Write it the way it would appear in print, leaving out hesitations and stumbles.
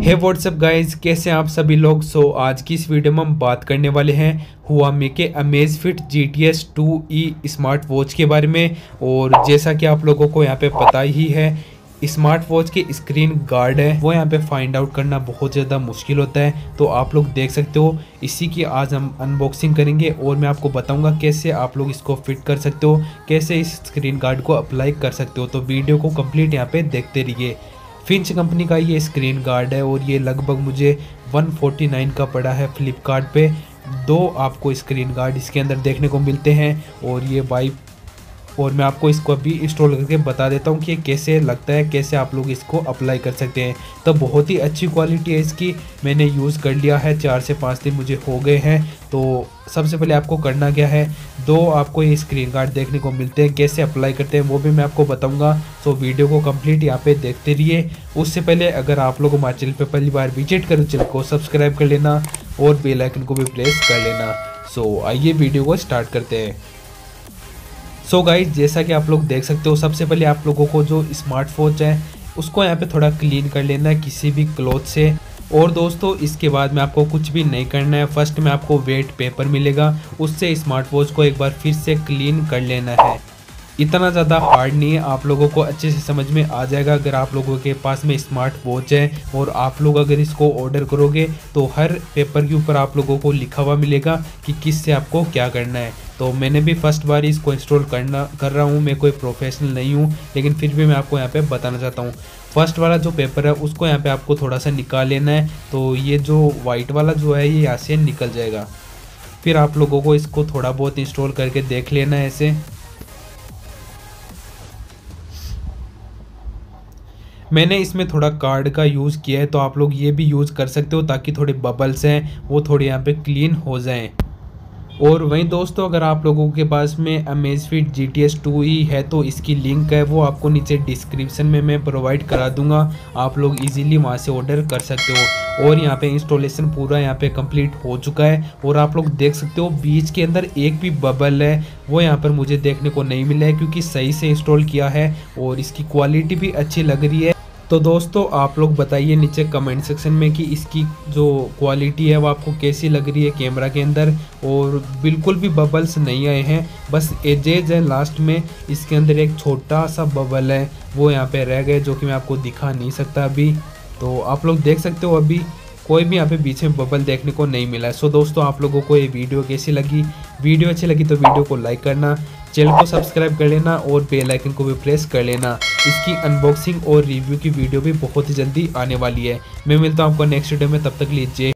हे what's up guys, कैसे हैं आप सभी लोग। आज की इस वीडियो में हम बात करने वाले हैं हुआमी के Amazfit GTS 2e smart watch के बारे में। और जैसा कि आप लोगों को यहाँ पे पता ही है, स्मार्ट वॉच के स्क्रीन गार्ड है वो यहाँ पे फाइंड आउट करना बहुत ज़्यादा मुश्किल होता है। तो आप लोग देख सकते हो, इसी की आज हम अनबॉक्सिंग करेंगे और मैं आपको बताऊंगा कैसे आप लोग इसको फिट कर सकते हो, कैसे इस स्क्रीन गार्ड को अप्लाई कर सकते हो। तो वीडियो को कंप्लीट यहाँ पे देखते रहिए। फिंच कंपनी का ये स्क्रीन गार्ड है और ये लगभग मुझे 149 का पड़ा है फ्लिपकार्ट पे। दो आपको स्क्रीन गार्ड इसके अंदर देखने को मिलते हैं और ये और मैं आपको इसको अभी इंस्टॉल करके बता देता हूँ कि कैसे लगता है, कैसे आप लोग इसको अप्लाई कर सकते हैं। तो बहुत ही अच्छी क्वालिटी है इसकी, मैंने यूज़ कर लिया है, 4 से 5 दिन मुझे हो गए हैं। तो सबसे पहले आपको करना क्या है, दो आपको ये स्क्रीन गार्ड देखने को मिलते हैं, कैसे अप्लाई करते हैं वो भी मैं आपको बताऊंगा। तो वीडियो को कंप्लीट यहाँ पे देखते रहिए। उससे पहले अगर आप लोग हमारे चैनल पे पहली बार विजिट करें, चैनल को सब्सक्राइब कर लेना और बेल आइकन को भी प्रेस कर लेना। आइए वीडियो को स्टार्ट करते हैं। गाइज, जैसा कि आप लोग देख सकते हो, सबसे पहले आप लोगों को जो स्मार्ट वॉच है उसको यहाँ पे थोड़ा क्लीन कर लेना है किसी भी क्लॉथ से। और दोस्तों, इसके बाद में आपको कुछ भी नहीं करना है। फर्स्ट में आपको वेट पेपर मिलेगा, उससे स्मार्ट वॉच को एक बार फिर से क्लीन कर लेना है। इतना ज़्यादा हार्ड नहीं है, आप लोगों को अच्छे से समझ में आ जाएगा। अगर आप लोगों के पास में स्मार्ट वॉच है और आप लोग अगर इसको ऑर्डर करोगे तो हर पेपर के ऊपर आप लोगों को लिखा हुआ मिलेगा कि किस से आपको क्या करना है। तो मैंने भी फर्स्ट बार इसको इंस्टॉल कर रहा हूँ, मैं कोई प्रोफेशनल नहीं हूँ, लेकिन फिर भी मैं आपको यहाँ पे बताना चाहता हूँ। फर्स्ट वाला जो पेपर है उसको यहाँ पे आपको थोड़ा सा निकाल लेना है। तो ये जो वाइट वाला जो है ये यहाँ से निकल जाएगा। फिर आप लोगों को इसको थोड़ा बहुत इंस्टॉल करके देख लेना है ऐसे। मैंने इसमें थोड़ा कार्ड का यूज़ किया है, तो आप लोग ये भी यूज़ कर सकते हो ताकि थोड़े बबल्स हैं वो थोड़े यहाँ पे क्लीन हो जाएं। और वहीं दोस्तों, अगर आप लोगों के पास में अमेज़फिट GTS 2e है तो इसकी लिंक है वो आपको नीचे डिस्क्रिप्शन में मैं प्रोवाइड करा दूंगा, आप लोग इजीली वहां से ऑर्डर कर सकते हो। और यहाँ पे इंस्टॉलेशन पूरा यहाँ पे कंप्लीट हो चुका है और आप लोग देख सकते हो बीच के अंदर एक भी बबल है वो यहाँ पर मुझे देखने को नहीं मिला है, क्योंकि सही से इंस्टॉल किया है और इसकी क्वालिटी भी अच्छी लग रही है। तो दोस्तों, आप लोग बताइए नीचे कमेंट सेक्शन में कि इसकी जो क्वालिटी है वो आपको कैसी लग रही है कैमरा के अंदर। और बिल्कुल भी बबल्स नहीं आए हैं, बस एजेज है लास्ट में, इसके अंदर एक छोटा सा बबल है वो यहाँ पे रह गए, जो कि मैं आपको दिखा नहीं सकता अभी। तो आप लोग देख सकते हो अभी कोई भी यहाँ पे बीच में बबल देखने को नहीं मिला है। दोस्तों, आप लोगों को ये वीडियो कैसी लगी, वीडियो अच्छी लगी तो वीडियो को लाइक करना, चैनल को सब्सक्राइब कर लेना और बेल आइकन को भी प्रेस कर लेना। इसकी अनबॉक्सिंग और रिव्यू की वीडियो भी बहुत ही जल्दी आने वाली है। मैं मिलता हूँ आपको नेक्स्ट वीडियो में, तब तक लीजिए।